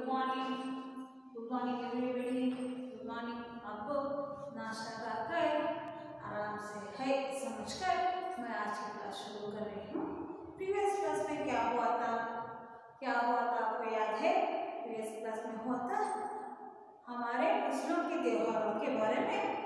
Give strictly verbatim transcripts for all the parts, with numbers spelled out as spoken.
Morning, good morning everybody, good morning. आपको नाश्ता कर आराम से है समझकर मैं आज की क्लास शुरू कर रही हूँ। प्रीवियस क्लास में क्या हुआ था क्या हुआ था आपको याद है? प्रीवियस क्लास में हुआ था हमारे मुस्लिम के त्योहारों के बारे में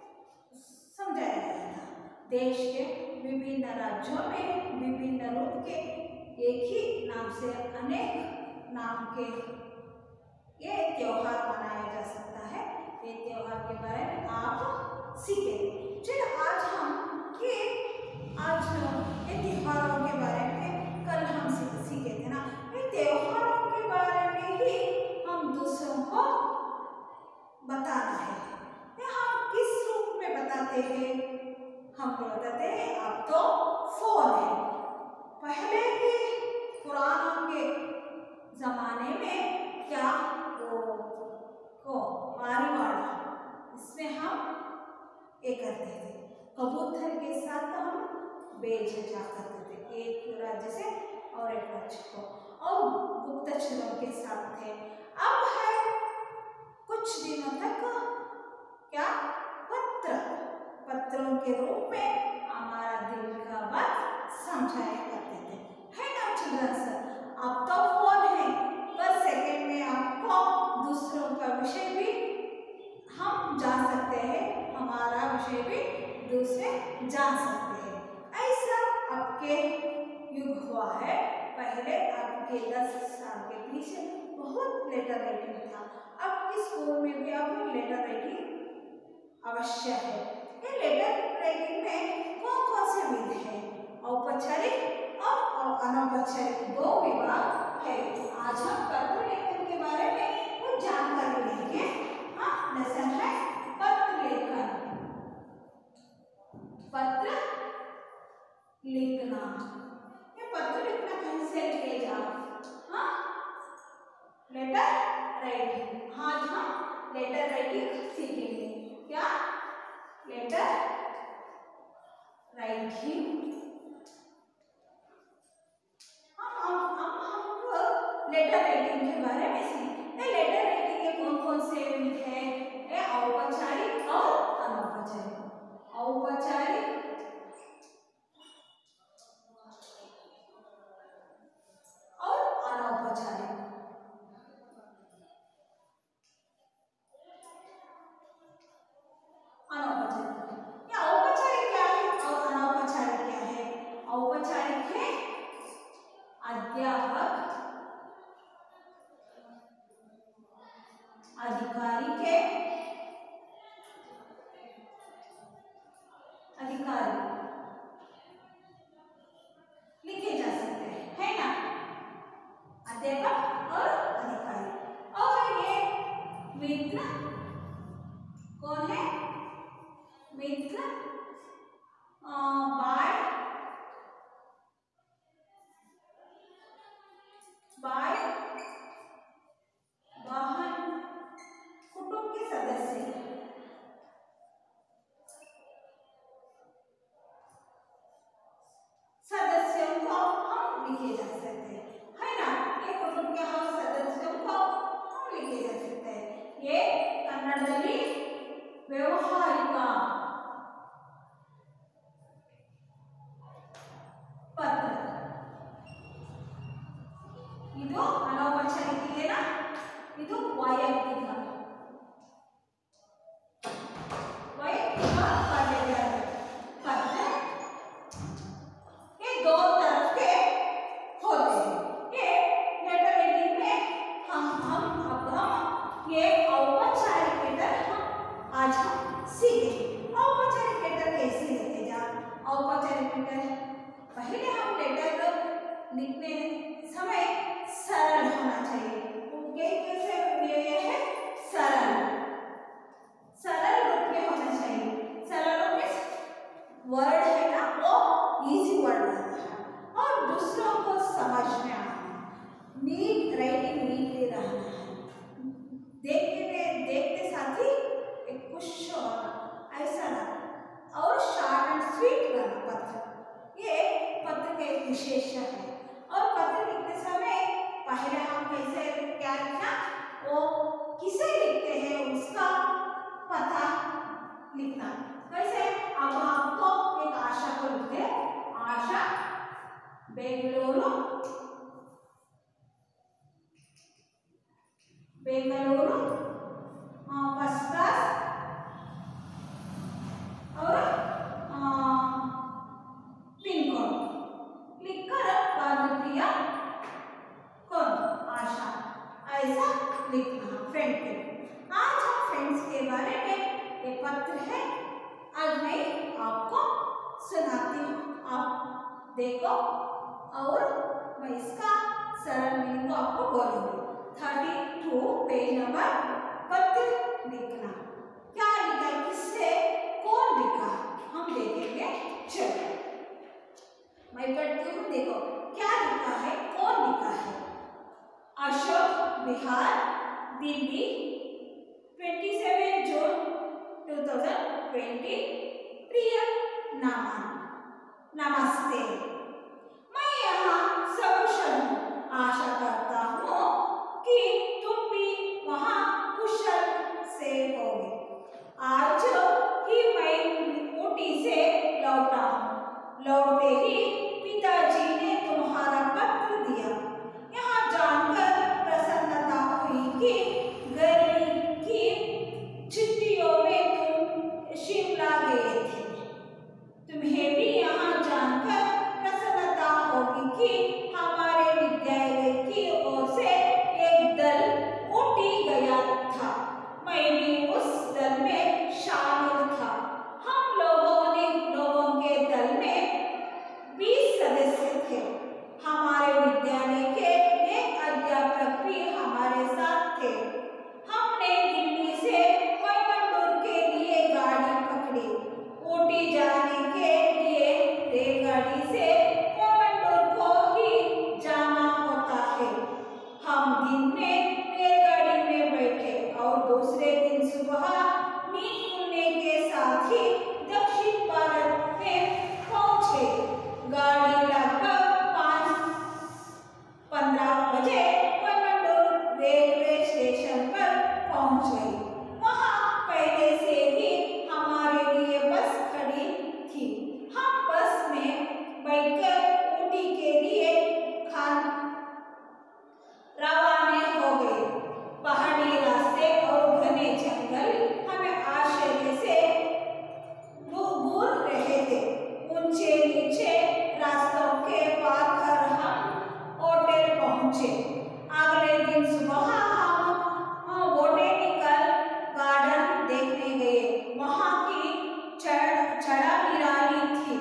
समझाया गया था। देश के विभिन्न राज्यों में विभिन्न रूप के एक ही नाम से अनेक नाम के ये त्योहार मनाया जा सकता है। ये त्योहार के बारे में आप सीखे। चलिए आज हम ये आज ये त्योहारों के बारे में कल हम सीखे थे ना। ये त्योहारों के बारे में ही हम दूसरों को बताना है। ये हम किस रूप में बताते हैं? हम बताते हैं अब तो फोन है। पहले के पुरानों के जमाने में क्या वो को पारिवाड़ा इसमें हम ये करते थे। कबूतर के साथ हम बेचैन करते थे एक राज्य से और एक राज्य को, और गुप्तचरों के साथ थे। अब है कुछ दिनों तक क्या पत्र पत्रों के रूप में हमारा दिल का बात समझाया करते थे, है ना चिल्ड्रन? अब तो फोन है, बस सेकंड में आपको दूसरों का विषय भी हम जान सकते हैं, हमारा विषय भी दूसरे जान सकते हैं। ऐसा आपके युग हुआ है। पहले आपके दस साल के पीछे बहुत लेटर राइटिंग था। आपके स्कूल में भी अब लेटर राइटिंग अवश्य है। ये लेटर राइटिंग में कौन कौन से विध है? औपचारिक और अनौपचारिक दो विभाग है। आज हम पत्र लेखन के बारे में कुछ जानकारी लेंगे। हाँ, लेसन है पत्र लेखन। पत्र लिखना, ये पत्र लिखना कैसे लिखेगा? हाँ, लेटर राइटिंग। आज हम लेटर राइटिंग सीखेंगे। क्या? Letter writing. लेटर राइटिंग के बारे में सीखें। लेटर राइटिंग के कौन कौन से विध है? औपचारिक और अनौपचारिक। औपचारिक और अनौपचारिक। अनौपचारिक या औपचारिक क्या है और अनौपचारिक क्या है? औपचारिक है अध्यापक, अधिकारी के अधिकारी लिखे जा सकते हैं, है ना? अध्यापक और अधिकारी। और ये मित्र कौन है? मित्र बाय बाय बहन, कुटुंब के सदस्य। सदस्यों को हम लिखे जा सकते हैं, है ना? ये कुटुंब के हम सदस्यों को हम लिखे जा सकते हैं। ये कन्नडದಲ್ಲಿ ವ್ಯವಹಾರಿಕ ಪತ್ರ। ಇದು ಅನೌಪಚಾರಿಕ ಇದೆನಾ? ಇದು ವೈಯಕ್ತಿಕ वैयक्तिक पत्र। ये दो तरफ के होते हैं। ये लेटर राइटिंग में हम हम अब हम ये औपचारिक लेटर हम आज हम सीखेंगे। औपचारिक लेटर कैसे लिखे जा? औपचारिक लेटर पहले हम लेटर लिखने समय सरल होना चाहिए। उनके कैसे ये है सरल सरल रूप में होना चाहिए। सरल रूप में वर्ड है ना वो इजी वर्ड रहता है और दूसरों को समझ में आना है। नीट राइटिंग नीट रहना है। देखने में देखते साथ ही एक कुछ ऐसा ना और शॉर्ट एंड स्वीट रहना पत्र। ये पत्र का एक विशेषण है। और पत्र लिखते समय पहले हम कैसे क्या क्या लिखना, वो किसे लिखते हैं उसका पता लिखना। कैसे, अब आपको एक आशा को लिखते हैं, आशा बेंगलुरु बेंगलुरु फर्स्ट क्लास और पिन कोड लिखकर बालप्रिया कौन, आशा, ऐसा लिखना फ्रेंड के। आज हम फ्रेंड्स के बारे में एक पत्र है, आज मैं आपको सुनाती हूँ, आप देखो और मैं इसका सरल मीनिंग को आपको बोलूंगी। थर्टी टू पेज नंबर पत्र लिखना, क्या लिखा, किससे, कौन लिखा, हम देखेंगे। चलो मैं पढ़ती हूँ, देखो क्या लिखा है, कौन लिखा है। अशोक विहार, दिल्ली, सत्ताईस जून दो हज़ार बीस। प्रिय नामान, नमस्ते, मैं यहाँ सकुशल हूँ, आशा करता हूँ कि तुम भी वहाँ कुशल से होगे। आज ही मैं ऊटी से लौटा हूँ, लौटते ही पिताजी ने तुम्हारा पत्र दिया। यहाँ जानकर प्रसन्नता हुई कि गर्मी की छुट्टियों में तुम शिमला गए थे। तुम्हें भी यहाँ जानकर प्रसन्नता होगी कि हमारे विद्यालय की ओर से एक दल ऊटी गया था, मैं भी उस दल में शामिल था। हम लोगों ने लोगों के दल में बीस सदस्य थे। हमारे विद्यालय के एक अध्यापक भी हमारे साथ थे। हमने दिल्ली से कोयम्बटूर के लिए गाड़ी पकड़ी। ऊटी जाने के लिए रेलगाड़ी से कोयम्बटूर को ही जाना होता है। हम दिन में रेलगाड़ी में बैठे और दूसरे दिन सुबह नींद खुलने के साथ ही दक्षिण भारत में पहुंचे। गाड़ी लगभग पाँच पंद्रह बजे कोयम्बटूर रेलवे स्टेशन पर पहुंच गई। वहां पहले से ही हमारे लिए बस खड़ी थी। हम बस में बैठकर ऊटी के लिए खान रवाना हो गए। पहाड़ी रास्ते और घने जंगल हमें आश्चर्य से घूर रहे थे। ऊंचे नीचे रास्तों के पार कर हम होटल पहुंचे। अगले दिन सुबह हम बोटेनिकल गार्डन देखने गए। वहां की चढ़ा निराली थी।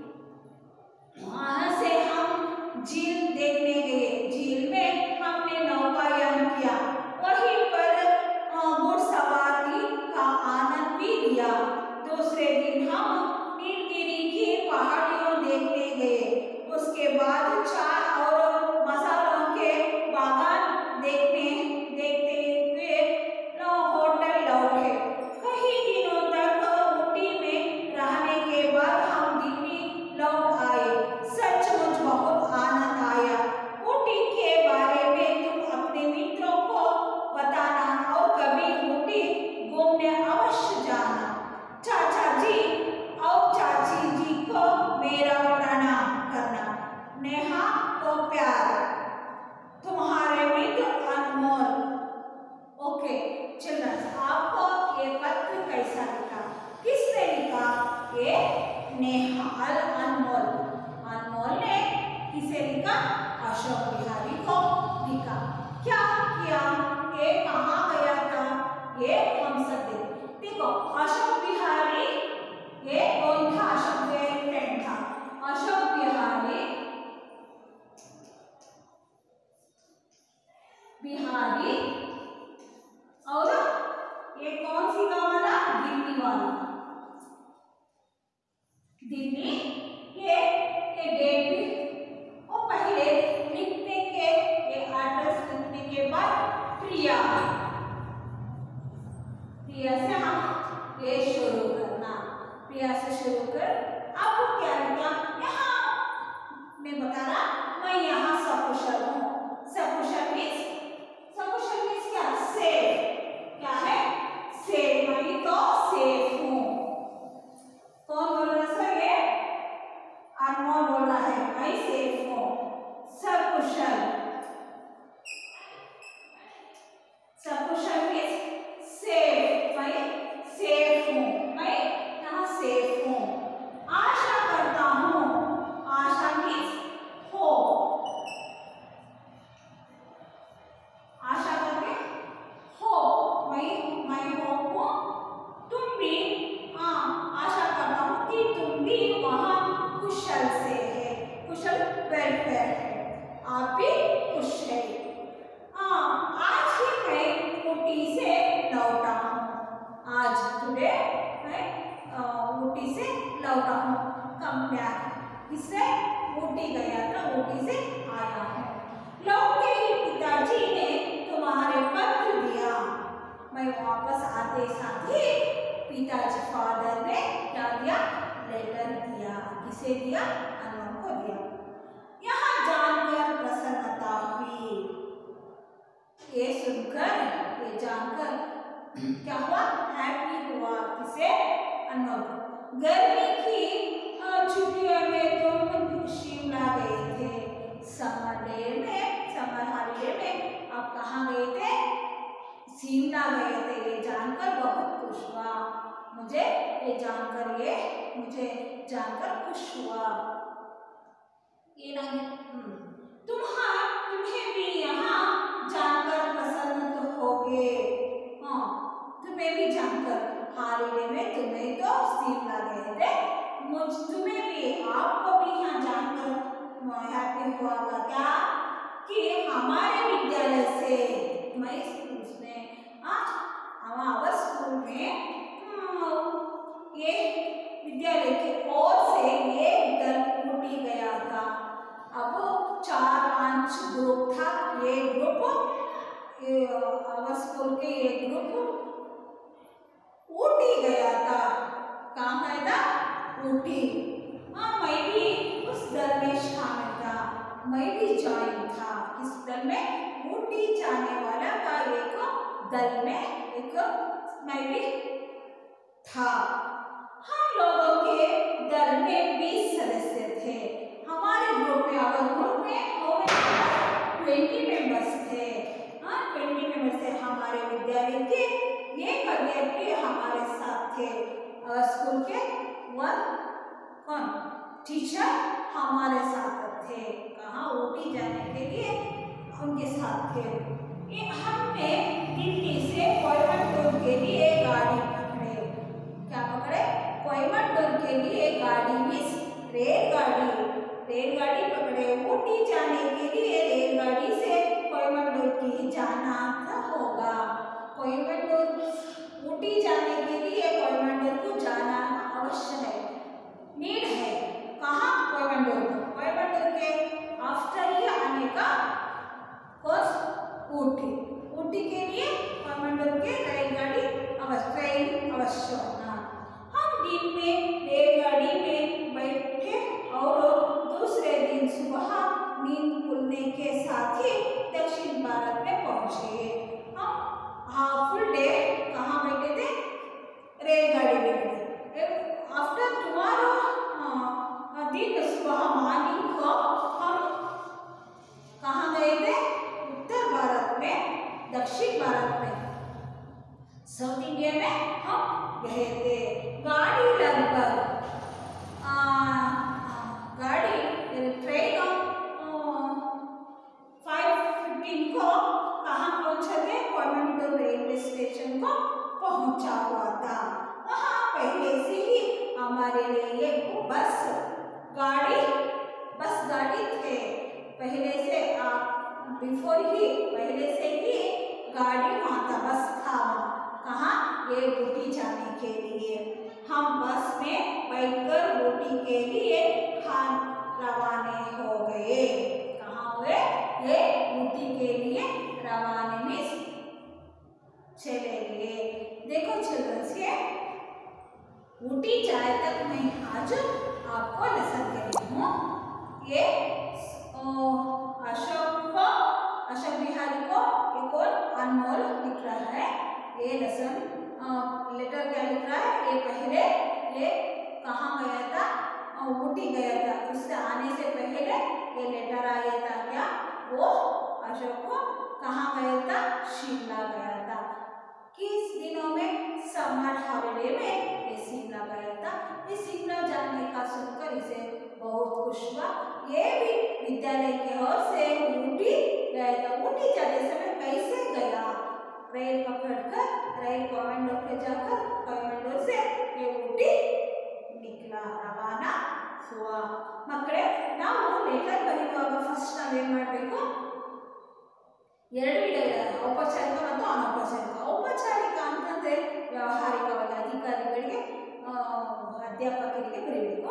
वहां से हम झील देखने गए। झील में हमने नौकायान किया, वहीं पर घुड़सवारी का आनंद भी लिया। दूसरे दिन हम नीलगिरी की पहाड़ियों देखने गए। उसके बाद चाय और मसालों के बागान देखने देखते हुए होटल लौटे। कई दिनों तक ऊटी में रहने के बाद हम दिल्ली लौट आए। सचमुच बहुत आनंद आया। ऊटी के बारे में तुम अपने मित्रों को बताना और कभी ऊटी घूमने अवश्य जाना। चाचा जी और चाची जी को मेरा प्रणाम करना। नेहा को प्यार, तुम्हारे मित्र अनमोल। ओके चिल्ड्रन, आपको ये पत्र कैसा लिखा, किसने लिखा, ये नेहा अल अनमोल। अनमोल ने किसे लिखा, अशोक बिहारी को लिखा। क्या किया, ये कहाँ गया था, ये हम सब देखो। अशोक बिहारी ये कौन था, अशोक फ्रेंड था। अशोक बिहारी बिहारी और ये कौन सी गाँव वाला, दिल्ली वाला, दिल्ली। ये ये डेट भी और पहले लिखने के, ये एड्रेस लिखने के बाद प्रिया, प्रिया से हम ये शुरू करना, प्रिया से शुरू कर। आपको क्या लिखा, यहाँ मैं बता रहा, मैं यहाँ सकुशल हूँ। सकुशल मीन्स सकुशल कंप्या इससे ऊटी गया था, ऊटी से आया है। लौटते ही पिताजी ने तुम्हारे पत्र दिया। मैं वापस आते साथ ही पिताजी फादर ने क्या दिया, लेटर दिया। किसे दिया, अनमोल को दिया। यहाँ जानकर प्रसन्नता हुई। ये सुनकर, ये जानकर क्या हुआ, हैप्पी हुआ। किसे, अनमोल को। गर्मी की छुट्टियों में तुम शिमला गए थे, समर डे में, समर हॉलीडे में आप कहाँ गए थे, शिमला गए थे। ये जानकर बहुत खुश हुआ। मुझे ये जानकर, ये मुझे जानकर खुश हुआ। ये ना तुम्हारा, तुम्हें भी यहाँ जानकर प्रसन्न तो होगे। हाँ, तुम्हें भी जानकर, हॉलीडे में तुम्हें तो शिमला गए थे, मुझ तुम्हें भी, आपको भी यहाँ जानकर हैप्पी हुआ क्या कि हमारे विद्यालय से, मैं स्कूल में, हमारे स्कूल में ये विद्यालय की ओर से ये दल ऊटी गया था। अब चार पांच ग्रुप था, ये ग्रुप, ये हमारे स्कूल के ये ग्रुप ऊटी गया था। कहाँ गया था, ऊटी। हाँ, मैं भी उस दल में शामिल था, मैं भी ज्वाइन था। किस दल में, ऊटी जाने वाला का एक दल में, एक मैं भी था। हम लोगों के दल में बीस सदस्य थे। हमारे ग्रुप में, अवर ग्रुप में ट्वेंटी मेंबर्स थे। हाँ, ट्वेंटी मेंबर्स थे हमारे विद्यालय के। ये अध्यापक हमारे साथ थे, स्कूल के वन कौन टीचर हमारे साथ थे। कहाँ, ऊटी जाने के लिए उनके साथ थे। ये हमने दिल्ली से कोयम्बटूर के लिए गाड़ी पकड़े। क्या पकड़े, कोयम्बटूर के लिए गाड़ी, मिस रेलगाड़ी, रेलगाड़ी पकड़े। ऊटी जाने के लिए रेलगाड़ी से कोयम्बटूर की जाना था होगा। कोयम्बटूर, ऊटी जाने के लिए कोयम्बटूर को जाना अवश्य है, नीड है। कहाँ, कोयम्बटूर। कोयम्बटूर के आफ्टर ही आने का कोर्स ऊटी। ऊटी के लिए कोयम्बटूर के रेलगाड़ी अवश्य, ट्रेन अवश्य होना। हम दिन में रेलगाड़ी में बैठे और दूसरे दिन सुबह नींद खुलने के साथ ही दक्षिण भारत में पहुंचे। हम हाँ फुल डे कहाँ बैठे थे, रेलगाड़ी में बैठे। आफ्टर टुमारो दिन सुबह मॉर्निंग को हम कहाँ गए थे, उत्तर भारत में, दक्षिण भारत में, साउथ इंडिया में हम गए थे। गाड़ी लगभग गाड़ी ट्रेन फाइव फिफ्टीन को कहाँ पहुंचे थे, कोयम्बटूर रेलवे स्टेशन को पहुंचा हुआ था। वहाँ पहले से ही हमारे लिए एक बस गाड़ी, बस गाड़ी थे पहले से, बिफोर ही, पहले से ही गाड़ी वहाँ था, बस था कहाँ, ये ऊटी जाने के लिए। हम बस में बैठकर ऊटी के लिए खान रवाने हो गए। कहाँ हुए, ये ऊटी के लिए रवाने में चले गए। देखो चिल्ड्रंस, ये ऊटी जाए तक मैं आज आपको लेसन दे रही हूँ। ये अशोक को, अशोक बिहारी को एक और अनमोल लिख रहा है। ये लेसन लेटर क्या लिख रहा है, ये पहले ये कहाँ गया था, ऊटी गया था, उससे आने से पहले ये लेटर आया था। क्या, वो अशोक को कहाँ गया था, शिमला गया था। किस दिनों में, समर हॉलीडे में ये शिमला गया था। ये शिमला जाने का सुनकर इसे बहुत खुश हुआ। ये भी विद्यालय की ओर से ऊटी गया था। ऊटी जाते समय कैसे गया, रेल पकड़कर, रेल कोयम्बटूर के जाकर कोयम्बटूर से ये ऊटी निकला, रवाना हुआ। मಕ್ಕಳೇ, ನಾವು ಲೆಟರ್ ಬರೆಯುವಾಗ ಫಸ್ಟ್ ನಾವು ಏನು ಮಾಡಬೇಕು, ಎರಡು ವಿಧಗಳಿವೆ, ಔಪಚಾರಿಕ ಮತ್ತು ಅನೌಪಚಾರಿಕ. ಔಪಚಾರಿಕ ಅಂತಂದ್ರೆ ವ್ಯಾವಹಾರಿಕವಾಗಿ ಅಧಿಕಾರಿಗಳಿಗೆ, ಅಧ್ಯಾಪಕರಿಗೆ ಬರೀಬೇಕು.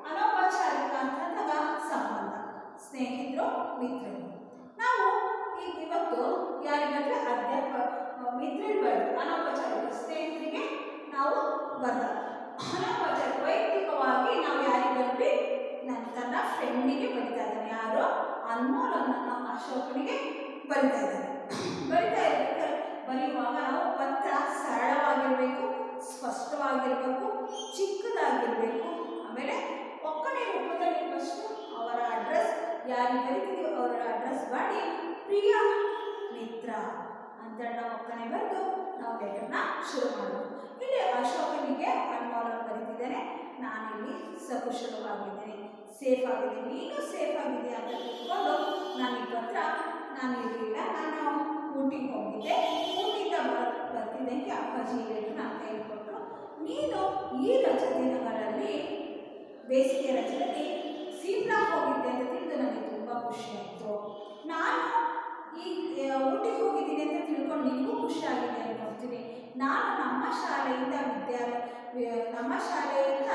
ಅನೌಪಚಾರಿಕ ಅಂತಂದಾಗ ಸಂಬಂಧ, ಸ್ನೇಹಿತರು, ಮಿತ್ರರು. ನಾವು ಈಗ ಇವತ್ತು ಯಾರಿಗಂದ್ರೆ ಅಧ್ಯಾಪ ಮಿತ್ರರು ಬರೆದು ಅನೌಪಚಾರಿಕ, ಸ್ನೇಹಿತರಿಗೆ ನಾವು ಬರ್ದ ಅನೌಪಚಾರಿಕ ವೈಯಕ್ತಿಕವಾಗಿ ನಾವು ಯಾರಿಗೆ ಬರಲಿ, ನನ್ನ ತನ್ನ ಫ್ರೆಂಡಿಗೆ ಬರಿತಾ ಇದ್ದಾನೆ. ಯಾರು? ಅನ್ಮೋಲ್ ಅನ್ನೋ ಅಶೋಕನಿಗೆ ಬರಿತಾ ಇದ್ದಾನೆ. ಬರಿತಾ ಇರ್ಬೇಕಾದ್ರೆ ಬರೆಯುವಾಗ ನಾವು ಪತ್ರ ಸರಳವಾಗಿರಬೇಕು, ಸ್ಪಷ್ಟವಾಗಿರಬೇಕು, ಚಿಕ್ಕದಾಗಿರಬೇಕು. ಆಮೇಲೆ ಒಕ್ಕಣೆ ರೂಪದಲ್ಲಿ ಫಸ್ಟು ಅವರ ಅಡ್ರೆಸ್ ಯಾರಿಗೆ ಬರೀತಿದ್ದೀವಿ ಅವರ ಅಡ್ರೆಸ್ ಮಾಡಿ ಪ್ರಿಯ ಮಿತ್ರ ಅಂತ ನಾವು ಒಕ್ಕಣೆ ಬರೆದು ನಾವು ಲೆಟರ್ನ ಶುರು ಮಾಡಬೇಕು. ಇಲ್ಲಿ ಅಶೋಕನಿಗೆ ಅನ್ಮೋಲ್ ಬರೀತಿದ್ದೇನೆ, ನಾನಿಲ್ಲಿ ಸಕುಶಲವಾಗಿದ್ದೇನೆ, ಸೇಫ್ ಆಗಿದೆ, ನೀನು ಸೇಫ್ ಆಗಿದೆ ಅಂತ ತಿಳ್ಕೊಂಡು ನಾನು ಈ ಪತ್ರ ನಾನು ಇರಲಿಲ್ಲ, ನಾನು ಊಟಿಗೆ ಹೋಗಿದ್ದೆ, ಊಟಿಂದ ಬರ್ತಿದ್ದಂಗೆ ಅಪ್ಪಾಜಿ ಲೆಟರ್ ನಾನು ಕೈ ಕೊಟ್ಟರು, ನೀನು ಈ ರಜೆ ದಿನಗಳಲ್ಲಿ ಬೇಸಿಗೆ ರಜೆಯಲ್ಲಿ ಸೀಮ್ಲಾ ಹೋಗಿದ್ದೆ ಅಂತ ತಿಳಿದು ನನಗೆ ತುಂಬ ಖುಷಿ ಆಯಿತು. ನಾನು ಈ ಊಟಿಗೆ ಹೋಗಿದ್ದೀನಿ ಅಂತ ತಿಳ್ಕೊಂಡು ನಿಮಗೂ ಖುಷಿಯಾಗಿದೆ ಅನ್ಕೊಳ್ತೀನಿ. ನಾನು ನಮ್ಮ ಶಾಲೆಯಿಂದ ವಿದ್ಯಾಲಯ ನಮ್ಮ ಶಾಲೆಯಿಂದ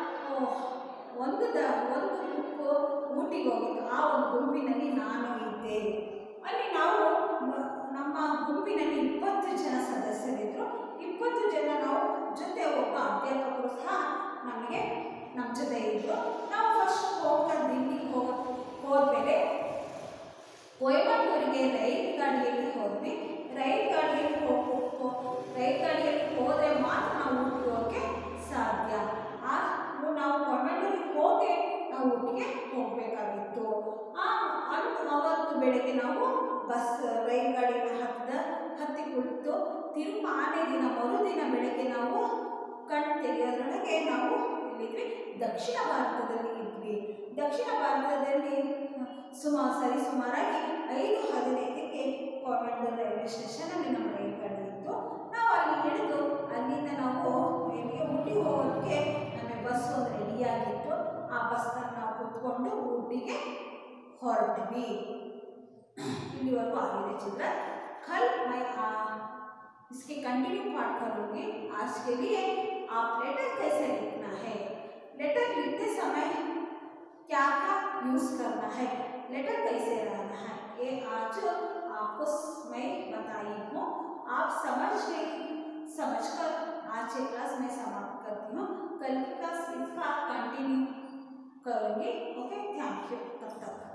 ಒಂದು ದ ಒಂದು ಗುಂಪು ಊಟಿಗೆ ಹೋಗಿತ್ತು. ಆ ಒಂದು ಗುಂಪಿನಲ್ಲಿ ನಾನು ಇದ್ದೆ. ಅಲ್ಲಿ ನಾವು ನಮ್ಮ ಗುಂಪಿನಲ್ಲಿ ಇಪ್ಪತ್ತು ಜನ ಸದಸ್ಯರಿದ್ದರು. ಇಪ್ಪತ್ತು ಜನ ನಾವು ಜೊತೆ ಒಬ್ಬ ಅಧ್ಯಾಪಕರು ಸಹ ನಮಗೆ ನಮ್ಮ ಜೊತೆ ಇದ್ದರು. ನಾವು ಫಸ್ಟ್ ಹೋಗ್ತಾ ದಿಲ್ಲಿಗೆ ಹೋಗ ಹೋದ್ಮೇಲೆ ಕೊಯಮತ್ತೂರಿಗೆ ರೈಲ್ ಗಾಡಿಯಲ್ಲಿ ಹೋದ್ವಿ. ರೈಲ್ ಗಾಡಿಯಲ್ಲಿ ಹೋಗಬೇಕು, ರೈಲ್ ಗಾಡಿಯಲ್ಲಿ ಹೋದರೆ ಮಾತ್ರ ನಾವು ಊಟಿಗೆ ಹೋಗೋಕ್ಕೆ ಸಾಧ್ಯ. ಆ ನಾವು ಕೊಯಮತ್ತೂರಿಗೆ ಹೋಗಿ ನಾವು ಊಟಿಗೆ ಹೋಗಬೇಕಾಗಿತ್ತು. ಆ ಅವತ್ತು ಬೆಳಗ್ಗೆ ನಾವು ಬಸ್ ರೈಲ್ ಗಾಡಿನ ಹತ್ತಿದ ಹತ್ತಿ ಕುಳಿತು ತಿರುಗಿ ಆನೆ ದಿನ ಮರುದಿನ ಬೆಳಗ್ಗೆ ನಾವು ಕಣ್ಣು ತೆಗೆಯೋದ್ರೊಳಗೆ ನಾವು ಇಲ್ಲಿದ್ವಿ ದಕ್ಷಿಣ ಭಾರತದಲ್ಲಿ ಇದ್ವಿ. ದಕ್ಷಿಣ ಭಾರತದಲ್ಲಿ ಸುಮಾರು ಸರಿ ಸುಮಾರಾಗಿ ಐದು ಹದಿನೈದಕ್ಕೆ ಕೊಯಮತ್ತೂರು ರೈಲ್ವೆ ಸ್ಟೇಷನಲ್ಲಿ ನಮ್ಮ ರೈಲ್ ಗಾಡಿ ಇತ್ತು. ನಾವು ಅಲ್ಲಿ ಇಳಿದು ಅಲ್ಲಿಂದ ನಾವು ಊಟಿಗೆ ಹೋಗೋದಕ್ಕೆ ನಮಗೆ ಬಸ್ ಒಂದು ರೆಡಿಯಾಗಿತ್ತು. ಆ ಬಸ್ನಲ್ಲಿ ನಾವು ಕೂತ್ಕೊಂಡು ಊಟಿಗೆ ಹೊರಟ್ವಿ. इलिवरेगू आगे चिल्ड्रन। कल मैं आ, इसके कंटिन्यू पार्ट करूँगी। आज के लिए आप लेटर कैसे लिखना है, लेटर लिखते समय क्या क्या यूज करना है, लेटर कैसे रहना है, ये आज आपको मैं बताई हूँ। आप समझ गए, समझकर आज के क्लास में समाप्त करती हूँ। कल की क्लास इसका कंटिन्यू करूँगी। Okay, thank you. तब तक